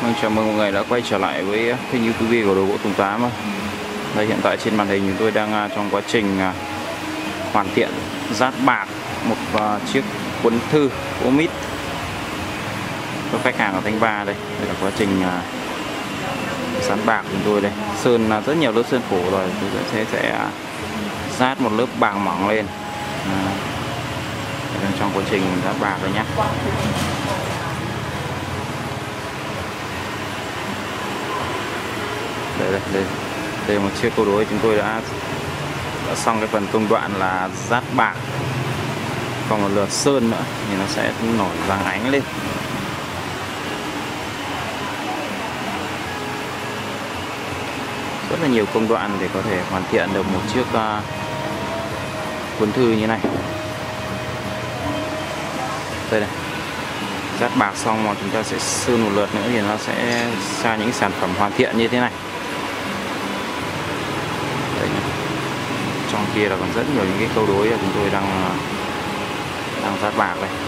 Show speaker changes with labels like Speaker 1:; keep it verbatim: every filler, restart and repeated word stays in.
Speaker 1: Vâng, chào mừng mọi người đã quay trở lại với kênh YouTube của Đồ Gỗ Tùng Tám. Đây, hiện tại trên màn hình chúng tôi đang trong quá trình hoàn thiện dát bạc một chiếc cuốn thư gỗ mít cho khách hàng ở Thanh Ba. Đây, đây là quá trình dán bạc của chúng tôi đây. Sơn rất nhiều lớp sơn phủ rồi, tôi sẽ sẽ dát một lớp bạc mỏng lên. À, đang trong quá trình dát bạc rồi nhé. Đây, đây, đây, đây là một chiếc câu đối chúng tôi đã, đã xong cái phần công đoạn là dát bạc, còn một lượt sơn nữa thì nó sẽ nổi vàng ánh lên. Rất là nhiều công đoạn để có thể hoàn thiện được một chiếc uh, cuốn thư như này. Đây này, dát bạc xong mà chúng ta sẽ sơn một lượt nữa thì nó sẽ ra những sản phẩm hoàn thiện như thế này. Đây, trong kia là còn rất nhiều những cái câu đối là chúng tôi đang đang dát bạc đây.